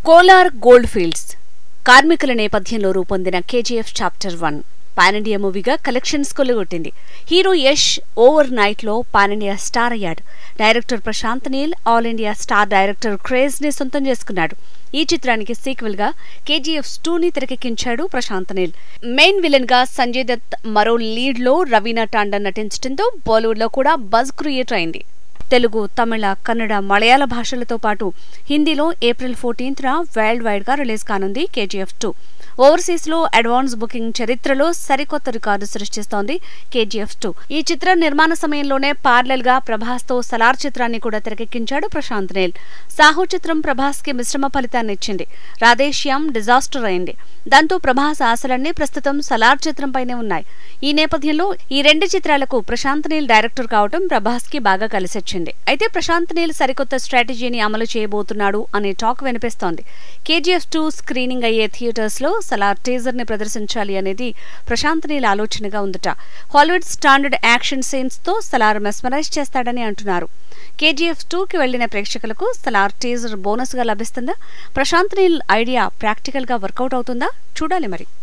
Kolar gold fields కార్మికుల నేపథ్యంలో రూపొందిన కేజీఎఫ్ చాప్టర్ 1 పాన్ ఇండియా మూవీగా కలెక్షన్స్ కొల్లగొట్టింది. హీరో యష్ ఓవర్ నైట్ లో పాన్ ఇండియా స్టార్ అయ్యాడు. Director Prashanth Neel all India star director craze ని సొంతం చేసుకున్నాడు. ఈ చిత్రానికి సీక్వెల్ గా కేజీఎఫ్ 2 ని తెరకెక్కించాడు ప్రశాంత్ నీల్. మెయిన్ విలన్ గా సంజయ్ దత్, మరో లీడ్ లో రవీనా టాండన్ నటించడంతో బాలీవుడ్ లో కూడా బజ్ క్రియేట్ అయింది. తెలుగు, తమిళ, కన్నడ, మలయాళ భాషలతో పాటు హిందీలో ఏప్రిల్ 14న వరల్డ్ వైడ్ గా రిలీజ్ కానుంది కేజీఎఫ్ 2. ఓవర్సీస్ లో అడ్వాన్స్ బుకింగ్ చరిత్రలో సరికొత్త రికార్డు సృష్టిస్తోంది కేజీఎఫ్ 2. ఈ చిత్ర నిర్మాణ సమయంలోనే పార్లల్ గా ప్రభాస్ తో సలార్ చిత్రాన్ని కూడా తెరకెక్కించాడు ప్రశాంత్ నీల్. సాహో చిత్రం ప్రభాస్ కి మిశ్రమ ఫలితాన్ని ఇచ్చింది. రాధేశ్యామ్ డిజాస్టర్ అయింది. దాంతో ప్రభాస్ ఆశలన్నీ ప్రస్తుతం సలార్ చిత్రంపైనే ఉన్నాయి. ఈ నేపథ్యంలో ఈ రెండు చిత్రాలకు ప్రశాంత్ నీల్ డైరెక్టర్ కావడం ప్రభాస్ కి బాగా కలిసొచ్చింది. అయితే ప్రశాంత్ నీల్ సరికొత్త స్ట్రాటజీని అమలు చేయబోతున్నాడు అనే టాక్ వినిపిస్తోంది. కేజీఎఫ్ 2 స్క్రీనింగ్ అయ్యే థియేటర్స్ లో సలార్ టీజర్ ని ప్రదర్శించాలి అనేది ప్రశాంత్ నీల్ ఆలోచనగా ఉందట. హాలీవుడ్ స్టాండర్డ్ యాక్షన్ సీన్స్ తో సలార్ మెస్మరైజ్ చేస్తాడని అంటున్నారు. కేజీఎఫ్ 2 కి వెళ్లిన ప్రేక్షకులకు సలార్ టీజర్ బోనస్ గా లభిస్తుందా? ప్రశాంత్ నీల్ ఐడియా ప్రాక్టికల్ గా వర్కౌట్ అవుతుందా? చూడాలి మరి.